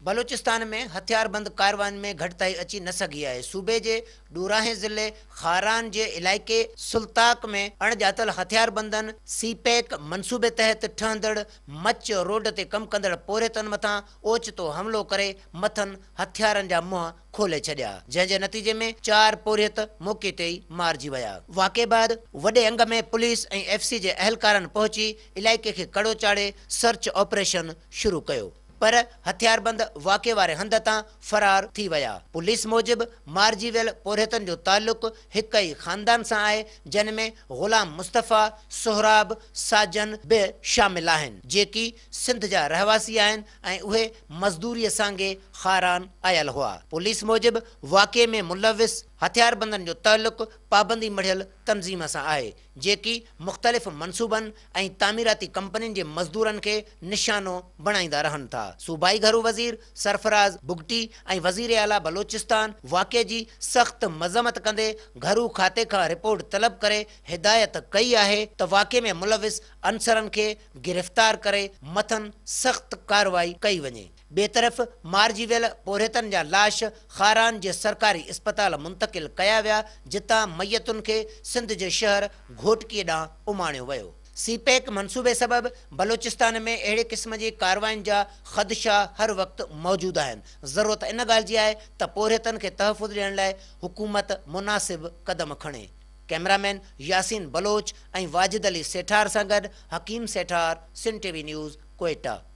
बलूचिस्तान में हथियारबंद कारवाइन में घटिताई अची न सघी आहे। सूबे जे डूराहे ज़िले खारान जे इलाइक़े सुल्ताक में अणॼातल हथियारबंदन सीपैक मंसूबे तहत ठहंदड़ मच रोड ते कम कंदड़ पोरेतन मथां ओचितो हमलो करे मथन हथियारनि जा मुंहं खोले छॾिया, जंहिंजे नतीजे में 4 पोरियत मौके ते ई मारिजी विया। वाक़े बाद वॾे अंग में पुलिस ऐं FC जे अहलकारनि पहुची इलाइक़े खे कड़ो चाढ़े सर्च ऑपरेशन शुरू कयो, पर हथियारबंद वाक़े वारे हंध तां फरार थी विया। पुलिस मूजिब मारिजी वियल पोरियतनि जो ताल्लुक़ हिक ई ख़ानदान सां आहे, जिन में ग़ुलाम मुस्तफ़ा, सोहराब, साजन बि शामिल आहिनि, जेकी सिंध जा रहवासी आहिनि ऐं उहे मज़दूरीअ सांगे खारान आयल हुआ। पुलिस मूजिब वाक़े में मुलविस हथियारबंदनि जो ताल्लुक़ पाबंदी मढ़ियल तंज़ीम सां आहे, जेकी मुख़्तलिफ़ मनसूबनि ऐं तामीराती कंपनियुनि जे मज़दूरनि खे निशानो बणाईंदा रहनि था। सूबाई घरू वज़ीर सरफराज़ बुगटी ऐं वज़ीर आला बलोचिस्तान वाक़े जी सख़्त मज़म्मत कंदे घरू खाते खां रिपोर्ट तलब करे हिदायत कई आहे त वाक़े में मुलविस अंसरनि खे गिरफ़्तार करे मथन सख़्त कार्रवाई कई वञे। ॿिए तरफ़ मारिजी वियल पोरियतनि जा लाश खारान जे सरकारी इस्पताल मुंतक़िल कया विया, जितां मैयतुनि खे सिंध जे शहर घोटकीअ ॾांहुं उमाणियो वियो। सीपैक मंसूबे सबबि बलूचिस्तान में अहिड़े क़िस्म जी कार्रवाइनि जा ख़दशा हर वक़्तु मौजूदु आहिनि। ज़रूरत इन ॻाल्हि जी आहे त पोरियतनि खे तहफ़ुज़ ॾियण लाइ हुकूमत मुनासिब क़दम खणे। कैमरामैन यासीन बलोच ऐं वाजिद अली सेठार सां गॾु हकीम सेठार, सिंध TV न्यूज़, क्वेटा।